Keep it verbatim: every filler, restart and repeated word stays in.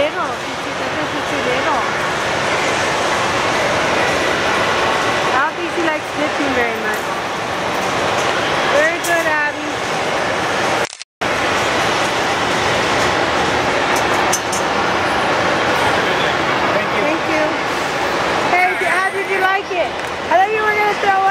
little. She said that she's too little. I don't think she likes flipping very much. Very good, Abby. Thank you. Thank you. Hey, how did you like it? I thought you were going to throw